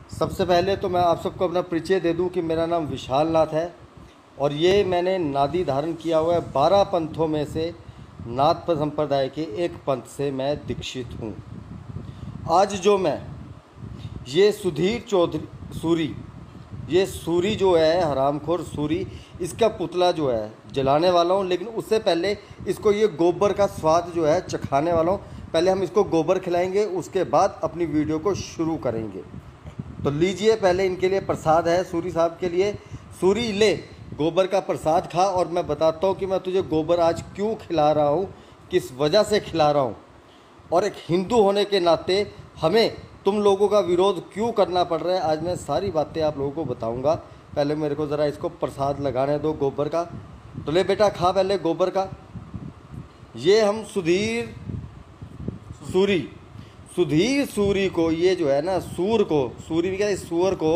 सबसे पहले तो मैं आप सबको अपना परिचय दे दूं कि मेरा नाम विशाल नाथ है और ये मैंने नादी धारण किया हुआ है। 12 पंथों में से नाथ संप्रदाय के एक पंथ से मैं दीक्षित हूँ। आज जो मैं ये सुधीर चौधरी सूरी, ये सूरी जो है हरामखोर सूरी, इसका पुतला जो है जलाने वाला हूँ। लेकिन उससे पहले इसको ये गोबर का स्वाद जो है चखाने वाला हूँ। पहले हम इसको गोबर खिलाएंगे, उसके बाद अपनी वीडियो को शुरू करेंगे। तो लीजिए, पहले इनके लिए प्रसाद है सूरी साहब के लिए। सूरी ले गोबर का प्रसाद खा और मैं बताता हूँ कि मैं तुझे गोबर आज क्यों खिला रहा हूँ, किस वजह से खिला रहा हूँ, और एक हिंदू होने के नाते हमें तुम लोगों का विरोध क्यों करना पड़ रहा है। आज मैं सारी बातें आप लोगों को बताऊंगा। पहले मेरे को ज़रा इसको प्रसाद लगाने दो गोबर का। तो ले बेटा, खा पहले गोबर का। ये हम सुधीर सूरी को, ये जो है ना सूर को, सूरी भी क्या, सूअर को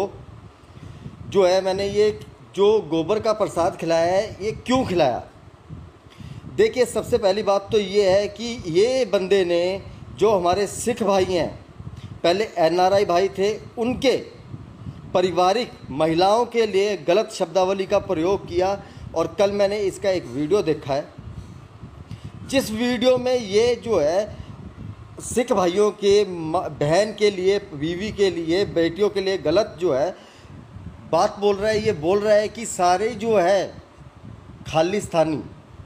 जो है मैंने ये जो गोबर का प्रसाद खिलाया है, ये क्यों खिलाया। देखिए, सबसे पहली बात तो ये है कि ये बंदे ने, जो हमारे सिख भाई हैं, पहले NRI भाई थे, उनके पारिवारिक महिलाओं के लिए गलत शब्दावली का प्रयोग किया। और कल मैंने इसका एक वीडियो देखा है, जिस वीडियो में ये जो है सिख भाइयों के बहन के लिए, बीवी के लिए, बेटियों के लिए गलत जो है बात बोल रहा है। ये बोल रहा है कि सारे जो है खालिस्तानी,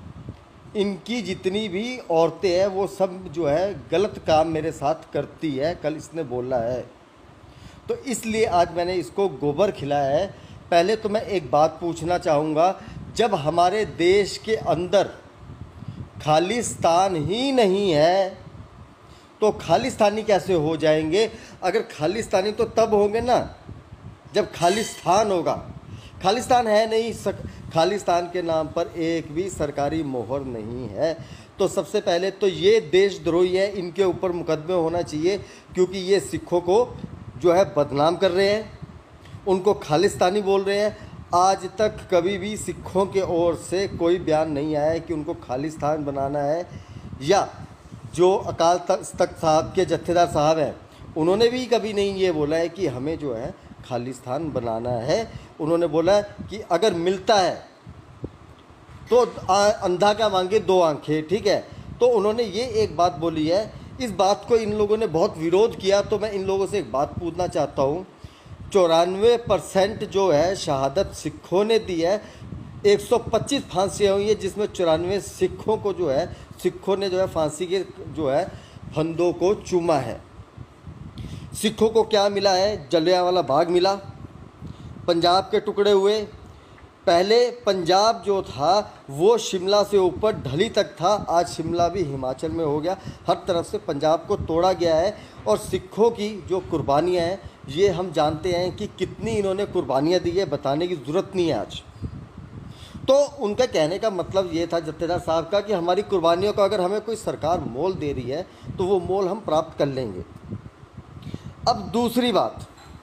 इनकी जितनी भी औरतें हैं वो सब जो है गलत काम मेरे साथ करती है, कल इसने बोला है। तो इसलिए आज मैंने इसको गोबर खिलाया है। पहले तो मैं एक बात पूछना चाहूँगा, जब हमारे देश के अंदर खालिस्तान ही नहीं है तो खालिस्तानी कैसे हो जाएंगे। अगर खालिस्तानी तो तब होंगे ना जब खालिस्तान होगा। खालिस्तान है नहीं, खालिस्तान के नाम पर एक भी सरकारी मोहर नहीं है। तो सबसे पहले तो ये देशद्रोही है, इनके ऊपर मुकदमे होना चाहिए, क्योंकि ये सिखों को जो है बदनाम कर रहे हैं, उनको खालिस्तानी बोल रहे हैं। आज तक कभी भी सिखों के ओर से कोई बयान नहीं आया है कि उनको खालिस्तान बनाना है। या जो अकाल तख्त साहब के जत्थेदार साहब हैं, उन्होंने भी कभी नहीं ये बोला है कि हमें जो है खालिस्तान बनाना है। उन्होंने बोला कि अगर मिलता है तो अंधा का मांगे दो आंखें, ठीक है। तो उन्होंने ये एक बात बोली है। इस बात को इन लोगों ने बहुत विरोध किया। तो मैं इन लोगों से एक बात पूछना चाहता हूँ, 94% जो है शहादत सिखों ने दी है, 125 फांसियाँ हुई है, जिसमें 94 सिखों को जो है, सिखों ने जो है फांसी के जो है फंदों को चूमा है। सिखों को क्या मिला है? जलियांवाला बाग मिला, पंजाब के टुकड़े हुए। पहले पंजाब जो था वो शिमला से ऊपर ढली तक था, आज शिमला भी हिमाचल में हो गया। हर तरफ से पंजाब को तोड़ा गया है। और सिखों की जो कुर्बानियाँ हैं, ये हम जानते हैं कि कितनी इन्होंने कुर्बानियाँ दी है, बताने की ज़रूरत नहीं है आज। तो उनका कहने का मतलब ये था जत्थेदार साहब का कि हमारी कुर्बानियों का अगर हमें कोई सरकार मोल दे रही है तो वो मोल हम प्राप्त कर लेंगे। अब दूसरी बात,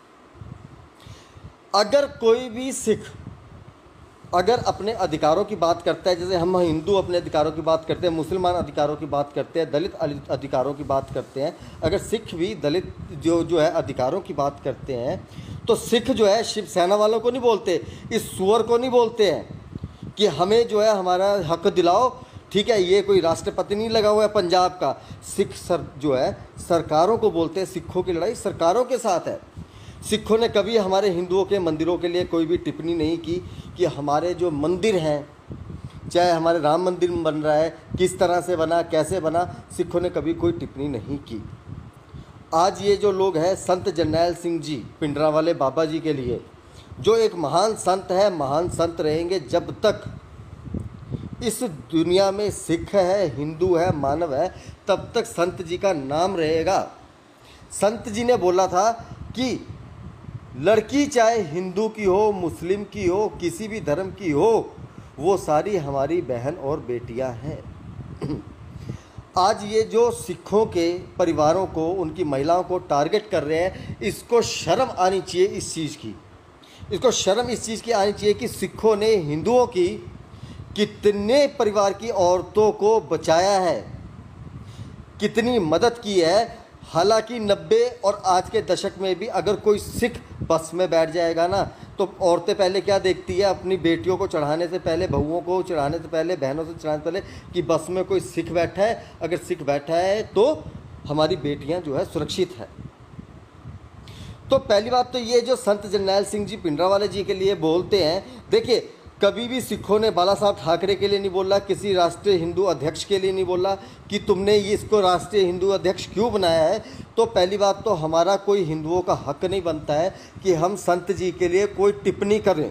अगर कोई भी सिख अगर अपने अधिकारों की बात करता है, जैसे हम हिंदू अपने अधिकारों की बात करते हैं, मुसलमान अधिकारों की बात करते हैं, दलित अधिकारों की बात करते हैं, अगर सिख भी दलित जो है अधिकारों की बात करते हैं, तो सिख जो है शिवसेना वालों को नहीं बोलते, इस सुअर को नहीं बोलते हैं कि हमें जो है हमारा हक दिलाओ, ठीक है। ये कोई राष्ट्रपति नहीं लगा हुआ है पंजाब का। सिख जो है सरकारों को बोलते हैं। सिखों की लड़ाई सरकारों के साथ है। सिखों ने कभी हमारे हिंदुओं के मंदिरों के लिए कोई भी टिप्पणी नहीं की कि हमारे जो मंदिर हैं, चाहे हमारे राम मंदिर बन रहा है, किस तरह से बना, कैसे बना, सिखों ने कभी कोई टिप्पणी नहीं की। आज ये जो लोग हैं, संत जरनैल सिंह जी पिंडरावाले बाबा जी के लिए, जो एक महान संत है, महान संत रहेंगे जब तक इस दुनिया में सिख है, हिंदू है, मानव है, तब तक संत जी का नाम रहेगा। संत जी ने बोला था कि लड़की चाहे हिंदू की हो, मुस्लिम की हो, किसी भी धर्म की हो, वो सारी हमारी बहन और बेटियां हैं। आज ये जो सिखों के परिवारों को, उनकी महिलाओं को टारगेट कर रहे हैं, इसको शर्म आनी चाहिए इस चीज़ की। इसको शर्म इस चीज़ की आनी चाहिए कि सिखों ने हिंदुओं की कितने परिवार की औरतों को बचाया है, कितनी मदद की है। हालांकि 90 और आज के दशक में भी अगर कोई सिख बस में बैठ जाएगा ना, तो औरतें पहले क्या देखती है, अपनी बेटियों को चढ़ाने से पहले, बहुओं को चढ़ाने से पहले, बहनों से चढ़ाने से पहले कि बस में कोई सिख बैठा है, अगर सिख बैठा है तो हमारी बेटियां जो है सुरक्षित है। तो पहली बात तो ये जो संत जरनैल सिंह जी भिंडरांवाले जी के लिए बोलते हैं, देखिए कभी भी सिखों ने बाला साहब ठाकरे के लिए नहीं बोला, किसी राष्ट्रीय हिंदू अध्यक्ष के लिए नहीं बोला कि तुमने ये इसको राष्ट्रीय हिंदू अध्यक्ष क्यों बनाया है। तो पहली बात तो हमारा कोई हिंदुओं का हक नहीं बनता है कि हम संत जी के लिए कोई टिप्पणी करें।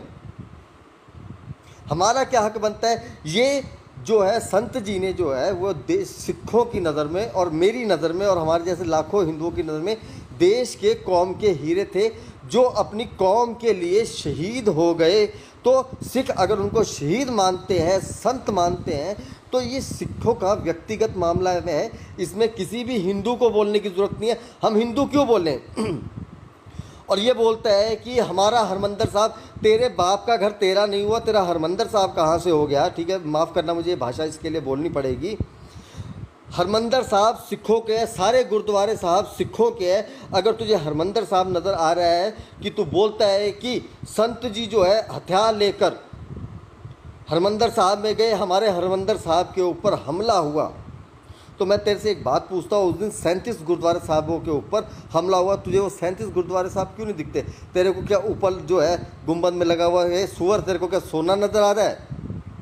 हमारा क्या हक बनता है, ये जो है संत जी ने जो है वो देश, सिखों की नज़र में और मेरी नज़र में और हमारे जैसे लाखों हिंदुओं की नज़र में देश के कौम के हीरे थे, जो अपनी कौम के लिए शहीद हो गए। तो सिख अगर उनको शहीद मानते हैं, संत मानते हैं, तो ये सिखों का व्यक्तिगत मामला है, इसमें किसी भी हिंदू को बोलने की ज़रूरत नहीं है। हम हिंदू क्यों बोलें? और ये बोलता है कि हमारा हरमंदर साहब, तेरे बाप का घर तेरा नहीं हुआ, तेरा हरमंदर साहब कहाँ से हो गया? ठीक है, माफ़ करना, मुझे भाषा इसके लिए बोलनी पड़ेगी। हरमंदर साहब सिखों के है, सारे गुरुद्वारे साहब सिखों के है। अगर तुझे हरमंदर साहब नज़र आ रहा है कि तू बोलता है कि संत जी जो है हथियार लेकर हरमंदर साहब में गए, हमारे हरमंदर साहब के ऊपर हमला हुआ, तो मैं तेरे से एक बात पूछता हूँ, उस दिन 37 गुरुद्वारे साहबों के ऊपर हमला हुआ, तुझे वो 37 गुरुद्वारे साहब क्यों नहीं दिखते? तेरे को क्या ऊपर जो है गुंबद में लगा हुआ है सुअर, तेरे को क्या सोना नज़र आ रहा है?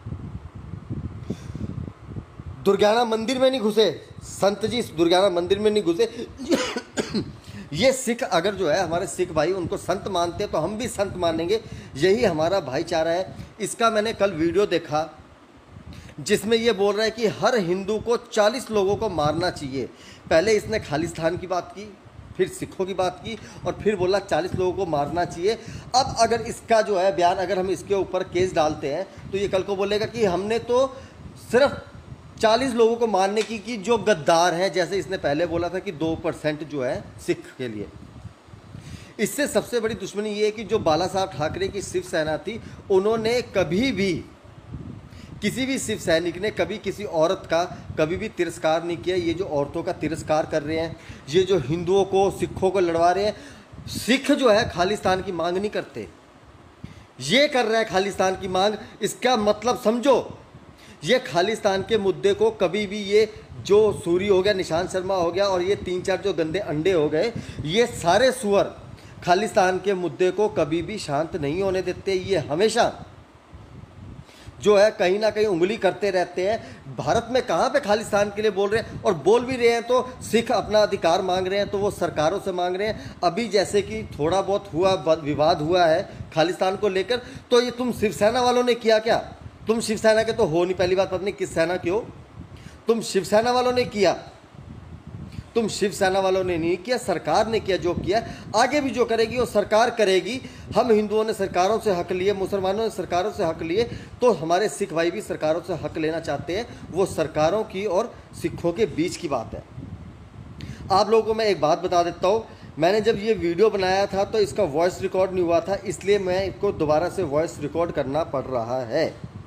दुर्गाना मंदिर में नहीं घुसे संत जी, दुर्गाना मंदिर में नहीं घुसे। ये सिख अगर जो है हमारे सिख भाई उनको संत मानते हैं तो हम भी संत मानेंगे, यही हमारा भाईचारा है। इसका मैंने कल वीडियो देखा जिसमें ये बोल रहा है कि हर हिंदू को 40 लोगों को मारना चाहिए। पहले इसने खालिस्तान की बात की, फिर सिखों की बात की और फिर बोला 40 लोगों को मारना चाहिए। अब अगर इसका जो है बयान, अगर हम इसके ऊपर केस डालते हैं तो ये कल को बोलेगा कि हमने तो सिर्फ 40 लोगों को मारने की जो गद्दार हैं, जैसे इसने पहले बोला था कि 2% जो है सिख के लिए। इससे सबसे बड़ी दुश्मनी ये है कि जो बाला साहब ठाकरे की शिवसेना थी, उन्होंने कभी भी, किसी भी शिव सैनिक ने कभी किसी औरत का कभी भी तिरस्कार नहीं किया। ये जो औरतों का तिरस्कार कर रहे हैं, ये जो हिंदुओं को सिखों को लड़वा रहे हैं, सिख जो है खालिस्तान की मांग नहीं करते, ये कर रहा है खालिस्तान की मांग। इसका मतलब समझो, ये खालिस्तान के मुद्दे को कभी भी, ये जो सूरी हो गया, निशांत शर्मा हो गया और ये 3-4 जो गंदे अंडे हो गए, ये सारे सुअर खालिस्तान के मुद्दे को कभी भी शांत नहीं होने देते। ये हमेशा जो है कहीं ना कहीं उंगली करते रहते हैं। भारत में कहाँ पे खालिस्तान के लिए बोल रहे हैं, और बोल भी रहे हैं तो सिख अपना अधिकार मांग रहे हैं, तो वो सरकारों से मांग रहे हैं। अभी जैसे कि थोड़ा बहुत हुआ, विवाद हुआ है खालिस्तान को लेकर, तो ये तुम शिवसेना वालों ने किया क्या? तुम शिवसेना के तो हो नहीं, पहली बात पता नहीं किस सेना के हो, तुम शिवसेना वालों ने किया, तुम शिवसेना वालों ने नहीं किया, सरकार ने किया। जो किया आगे भी जो करेगी वो सरकार करेगी। हम हिंदुओं ने सरकारों से हक लिए, मुसलमानों ने सरकारों से हक लिए, तो हमारे सिख भाई भी सरकारों से हक लेना चाहते हैं। वो सरकारों की और सिखों के बीच की बात है। आप लोगों को मैं एक बात बता देता हूँ, मैंने जब ये वीडियो बनाया था तो इसका वॉइस रिकॉर्ड नहीं हुआ था, इसलिए मैं इसको दोबारा से वॉइस रिकॉर्ड करना पड़ रहा है।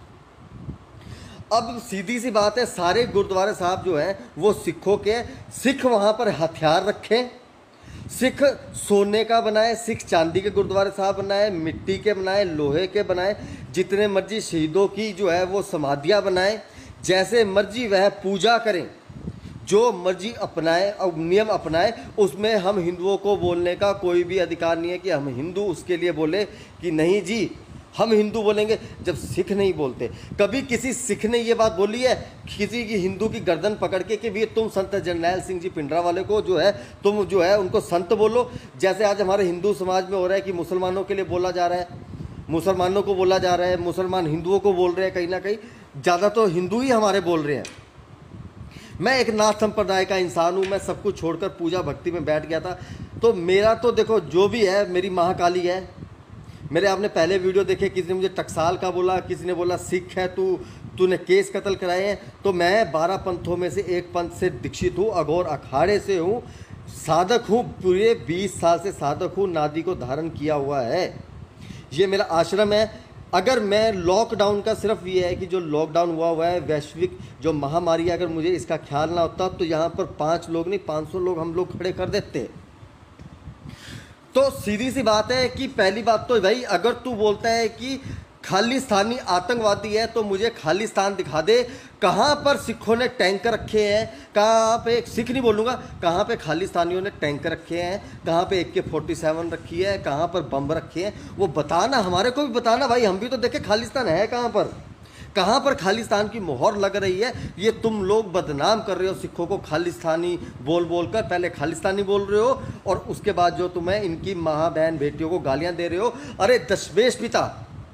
अब सीधी सी बात है, सारे गुरुद्वारे साहब जो हैं वो सिखों के, सिख वहाँ पर हथियार रखें, सिख सोने का बनाए, सिख चांदी के गुरुद्वारे साहब बनाए, मिट्टी के बनाए, लोहे के बनाए, जितने मर्जी शहीदों की जो है वो समाधियाँ बनाए, जैसे मर्जी वह पूजा करें, जो मर्जी अपनाए और नियम अपनाए। उसमें हम हिंदुओं को बोलने का कोई भी अधिकार नहीं है कि हम हिंदू उसके लिए बोले कि नहीं जी हम हिंदू बोलेंगे, जब सिख नहीं बोलते। कभी किसी सिख ने ये बात बोली है किसी की हिंदू की गर्दन पकड़ के कि भी तुम संत जरनैल सिंह जी भिंडरांवाले को जो है तुम जो है उनको संत बोलो? जैसे आज हमारे हिंदू समाज में हो रहा है कि मुसलमानों के लिए बोला जा रहा है, मुसलमानों को बोला जा रहा है, मुसलमान हिंदुओं को बोल रहे हैं, कहीं ना कहीं ज़्यादा तो हिंदू ही हमारे बोल रहे हैं। मैं एक नाथ संप्रदाय का इंसान हूँ, मैं सब कुछ छोड़कर पूजा भक्ति में बैठ गया था। तो मेरा तो देखो जो भी है, मेरी महाकाली है। मेरे आपने पहले वीडियो देखे, किसी ने मुझे टकसाल का बोला, किसी ने बोला सिख है तूने केस कत्ल कराए हैं। तो मैं 12 पंथों में से एक पंथ से दीक्षित हूँ, अघोर अखाड़े से हूँ, साधक हूँ, पूरे 20 साल से साधक हूँ, नादी को धारण किया हुआ है, ये मेरा आश्रम है। अगर मैं लॉकडाउन का सिर्फ ये है कि जो लॉकडाउन हुआ है वैश्विक जो महामारी, अगर मुझे इसका ख्याल ना होता तो यहाँ पर 5 लोग नहीं 500 लोग हम लोग खड़े कर देते। तो सीधी सी बात है कि पहली बात तो भाई, अगर तू बोलता है कि खालिस्तानी आतंकवादी है तो मुझे खालिस्तान दिखा दे, कहाँ पर सिखों ने टैंक रखे हैं, कहाँ पे, सिख नहीं बोलूँगा, कहाँ पे खालिस्तानियों ने टैंक रखे हैं, कहाँ पे AK-47 रखी है, कहाँ पर बम रखे हैं, वो बताना, हमारे को भी बताना भाई, हम भी तो देखें खालिस्तान है कहाँ पर, कहाँ पर खालिस्तान की मोहर लग रही है। ये तुम लोग बदनाम कर रहे हो सिखों को, खालिस्तानी बोल बोल कर, पहले खालिस्तानी बोल रहे हो और उसके बाद जो तुम्हें इनकी माँ बहन बेटियों को गालियाँ दे रहे हो। अरे दशमेश पिता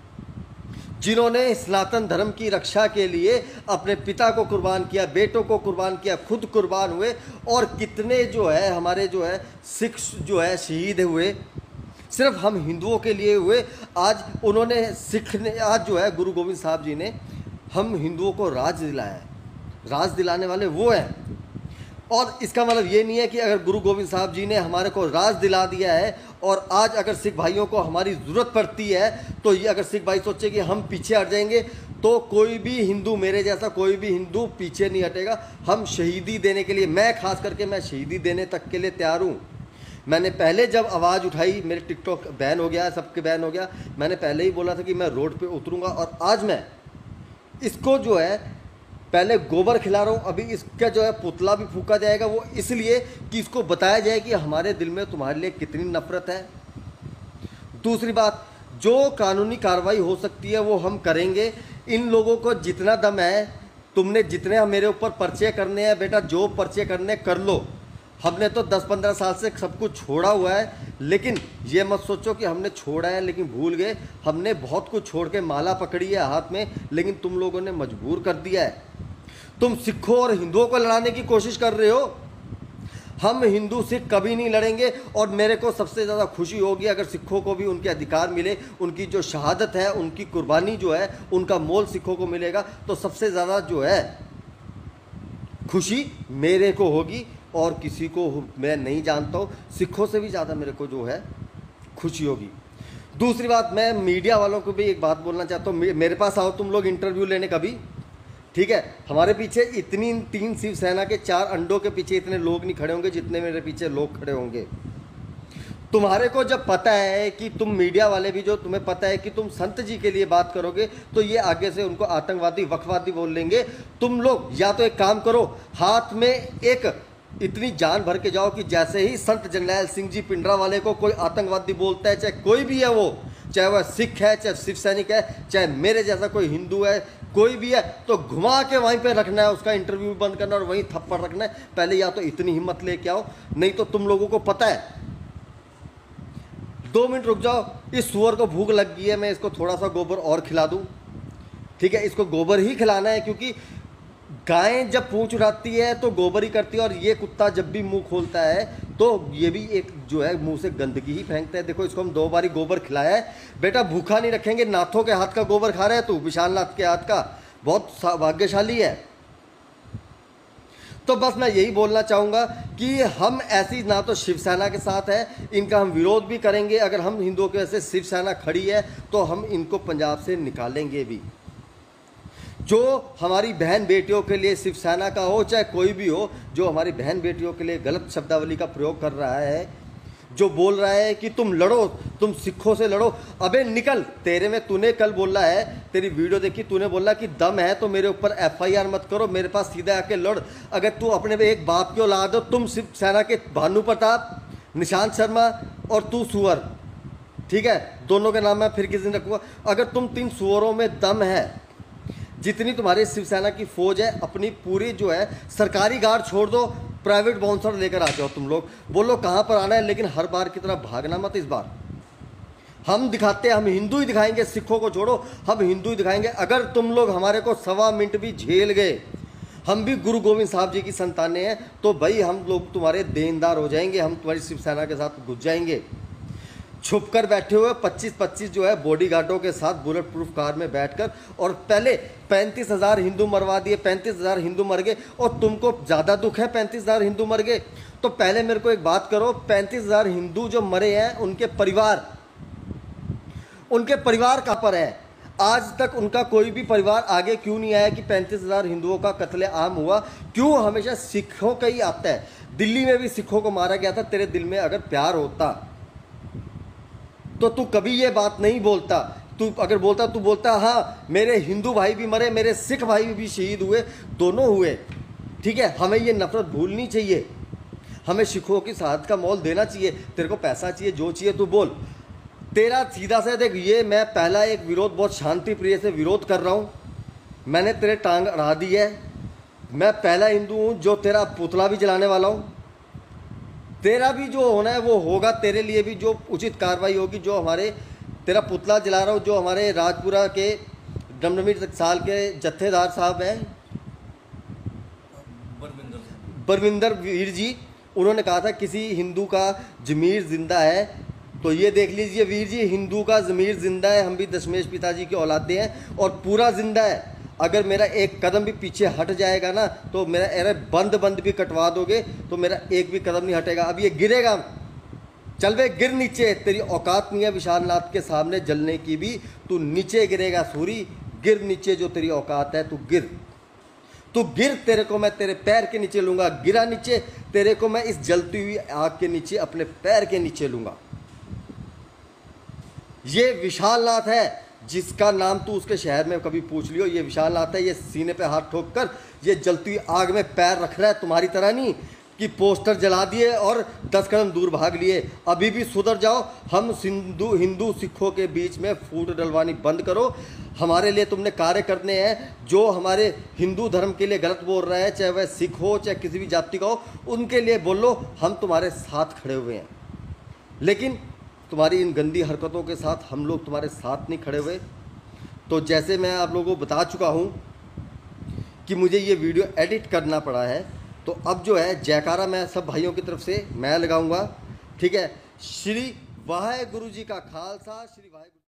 जिन्होंने सनातन धर्म की रक्षा के लिए अपने पिता को कुर्बान किया, बेटों को कुर्बान किया, खुद कुर्बान हुए, और कितने जो है हमारे जो है सिख जो है शहीद हुए, सिर्फ हम हिंदुओं के लिए हुए। आज उन्होंने सिख ने, आज जो है गुरु गोविंद साहब जी ने हम हिंदुओं को राज दिलाया है, राज दिलाने वाले वो हैं। और इसका मतलब ये नहीं है कि अगर गुरु गोविंद साहब जी ने हमारे को राज दिला दिया है और आज अगर सिख भाइयों को हमारी ज़रूरत पड़ती है तो ये अगर सिख भाई सोचे कि हम पीछे हट जाएंगे, तो कोई भी हिंदू, मेरे जैसा कोई भी हिंदू पीछे नहीं हटेगा। हम शहीदी देने के लिए, मैं खास करके मैं शहीदी देने तक के लिए तैयार हूँ। मैंने पहले जब आवाज़ उठाई, मेरे टिकटॉक बैन हो गया, सबके बैन हो गया, मैंने पहले ही बोला था कि मैं रोड पे उतरूँगा। और आज मैं इसको जो है पहले गोबर खिला रहा हूँ, अभी इसका जो है पुतला भी फूका जाएगा, वो इसलिए कि इसको बताया जाए कि हमारे दिल में तुम्हारे लिए कितनी नफरत है। दूसरी बात, जो कानूनी कार्रवाई हो सकती है वो हम करेंगे। इन लोगों को जितना दम है, तुमने जितने मेरे ऊपर पर्चे करने हैं बेटा, जो पर्चे करने कर लो। हमने तो 10-15 साल से सब कुछ छोड़ा हुआ है, लेकिन ये मत सोचो कि हमने छोड़ा है लेकिन भूल गए। हमने बहुत कुछ छोड़ के माला पकड़ी है हाथ में, लेकिन तुम लोगों ने मजबूर कर दिया है। तुम सिखों और हिंदुओं को लड़ाने की कोशिश कर रहे हो। हम हिंदू सिख कभी नहीं लड़ेंगे। और मेरे को सबसे ज़्यादा खुशी होगी अगर सिखों को भी उनके अधिकार मिले, उनकी जो शहादत है, उनकी कुर्बानी जो है, उनका मोल सिखों को मिलेगा, तो सबसे ज़्यादा जो है खुशी मेरे को होगी। और किसी को मैं नहीं जानता हूँ, सिखों से भी ज़्यादा मेरे को जो है खुशी होगी। दूसरी बात, मैं मीडिया वालों को भी एक बात बोलना चाहता हूँ, मेरे पास आओ तुम लोग इंटरव्यू लेने कभी, ठीक है। हमारे पीछे इतनी 3 शिवसेना के 4 अंडों के पीछे इतने लोग नहीं खड़े होंगे जितने मेरे पीछे लोग खड़े होंगे। तुम्हारे को जब पता है कि तुम मीडिया वाले भी, जो तुम्हें पता है कि तुम संत जी के लिए बात करोगे, तो ये आगे से उनको आतंकवादी वक्फवादी बोल लेंगे। तुम लोग या तो एक काम करो, हाथ में एक इतनी जान भर के जाओ कि जैसे ही संत जरनैल सिंह जी पिंडरा वाले को कोई आतंकवादी बोलता है, चाहे कोई भी है वो, चाहे वह सिख है, चाहे शिव सैनिक है, चाहे मेरे जैसा कोई हिंदू है, कोई भी है, तो घुमा के वहीं पे रखना है, उसका इंटरव्यू बंद करना और वहीं थप्पड़ रखना है। पहले या तो इतनी हिम्मत लेके आओ, नहीं तो तुम लोगों को पता है। 2 मिनट रुक जाओ, इस सुअर को भूख लग गई है, मैं इसको थोड़ा सा गोबर और खिला दूं, ठीक है। इसको गोबर ही खिलाना है, क्योंकि गाय जब पूंछ उठाती है तो गोबर ही करती है, और ये कुत्ता जब भी मुंह खोलता है तो ये भी एक जो है मुंह से गंदगी ही फेंकता है। देखो, इसको हम 2 बारी गोबर खिलाया है। बेटा भूखा नहीं रखेंगे, नाथों के हाथ का गोबर खा रहा है तू, विशाल नाथ के हाथ का, बहुत भाग्यशाली है। तो बस मैं यही बोलना चाहूँगा कि हम ऐसी ना तो शिवसेना के साथ है, इनका हम विरोध भी करेंगे। अगर हम हिंदुओं के वैसे शिवसेना खड़ी है तो हम इनको पंजाब से निकालेंगे भी। जो हमारी बहन बेटियों के लिए, शिवसेना का हो चाहे कोई भी हो, जो हमारी बहन बेटियों के लिए गलत शब्दावली का प्रयोग कर रहा है, जो बोल रहा है कि तुम लड़ो, तुम सिखों से लड़ो, अबे निकल। तेरे में तूने कल बोला है, तेरी वीडियो देखी, तूने बोला कि दम है तो मेरे ऊपर FIR मत करो, मेरे पास सीधा आके लड़। अगर तू अपने पे एक बाप की औलाद हो, तुम शिवसेना के भानु प्रताप, निशांत शर्मा और तू सुअर, ठीक है, दोनों के नाम मैं फिर किसी दिन रखूँगा। अगर तुम 3 सुअरों में दम है, जितनी तुम्हारी शिवसेना की फौज है, अपनी पूरी जो है सरकारी गार्ड छोड़ दो, प्राइवेट बाउंसर लेकर आ जाओ तुम लोग, बोलो कहाँ पर आना है, लेकिन हर बार की तरह भागना मत। इस बार हम दिखाते हैं, हम हिंदू ही दिखाएंगे, सिखों को छोड़ो, हम हिंदू ही दिखाएंगे। अगर तुम लोग हमारे को 1.25 मिनट भी झेल गए, हम भी गुरु गोविंद साहब जी की संतानें हैं, तो भाई हम लोग तुम्हारे देनदार हो जाएंगे, हम तुम्हारी शिवसेना के साथ घुस जाएंगे। छुप कर बैठे हुए 25-25 जो है बॉडीगार्डों के साथ बुलेट प्रूफ कार में बैठकर, और पहले 35,000 हिंदू मरवा दिए, 35,000 हिंदू मर गए। और तुमको ज़्यादा दुख है 35,000 हिंदू मर गए, तो पहले मेरे को एक बात करो, 35,000 हिंदू जो मरे हैं, उनके परिवार कहाँ पर है? आज तक उनका कोई भी परिवार आगे क्यों नहीं आया कि 35,000 हिंदुओं का कत्लेआम हुआ? क्यों हमेशा सिखों का ही आता है? दिल्ली में भी सिखों को मारा गया था। तेरे दिल में अगर प्यार होता, तो तू कभी ये बात नहीं बोलता। तू अगर बोलता, तू बोलता हाँ मेरे हिंदू भाई भी मरे, मेरे सिख भाई भी शहीद हुए, दोनों हुए, ठीक है। हमें ये नफरत भूलनी चाहिए, हमें सिखों की शहादत का मोल देना चाहिए। तेरे को पैसा चाहिए, जो चाहिए तू बोल। तेरा सीधा सा देख, ये मैं पहला एक विरोध बहुत शांति प्रिय से विरोध कर रहा हूँ। मैंने तेरे टांग अड़ा दी है। मैं पहला हिंदू हूँ जो तेरा पुतला भी जलाने वाला हूँ। तेरा भी जो होना है वो होगा, तेरे लिए भी जो उचित कार्रवाई होगी। जो हमारे तेरा पुतला जला रहा हूँ, जो हमारे राजपुरा के डमडमी साल के जत्थेदार साहब हैं, बरविंदर वीर जी, उन्होंने कहा था किसी हिंदू का ज़मीर जिंदा है। तो ये देख लीजिए वीर जी, हिंदू का ज़मीर जिंदा है। हम भी दशमेश पिताजी के औलादे हैं और पूरा जिंदा है। अगर मेरा एक कदम भी पीछे हट जाएगा ना, तो मेरा अरे बंद भी कटवा दोगे तो मेरा एक भी कदम नहीं हटेगा। अब ये गिरेगा, चल वे गिर नीचे। तेरी औकात नहीं है विशालनाथ के सामने जलने की भी, तू नीचे गिरेगा सूरी। गिर नीचे, जो तेरी औकात है तू गिर, तू गिर। तेरे को मैं तेरे पैर के नीचे लूंगा। गिरा नीचे, तेरे को मैं इस जलती हुई आग के नीचे अपने पैर के नीचे लूंगा। ये विशालनाथ है, जिसका नाम तू उसके शहर में कभी पूछ लियो, ये विशालनाथ है। ये सीने पे हाथ ठोक कर ये जलती हुई आग में पैर रख रहा है। तुम्हारी तरह नहीं कि पोस्टर जला दिए और 10 कदम दूर भाग लिए। अभी भी सुधर जाओ। हम हिंदू सिखों के बीच में फूट डलवानी बंद करो। हमारे लिए तुमने कार्य करने हैं। जो हमारे हिंदू धर्म के लिए गलत बोल रहा है, चाहे वह सिख हो चाहे किसी भी जाति का हो, उनके लिए बोलो। हम तुम्हारे साथ खड़े हुए हैं, लेकिन तुम्हारी इन गंदी हरकतों के साथ हम लोग तुम्हारे साथ नहीं खड़े हुए। तो जैसे मैं आप लोगों को बता चुका हूँ कि मुझे ये वीडियो एडिट करना पड़ा है, तो अब जो है जयकारा मैं सब भाइयों की तरफ से मैं लगाऊंगा, ठीक है। श्री वाहे गुरु जी का खालसा, श्री वाहे।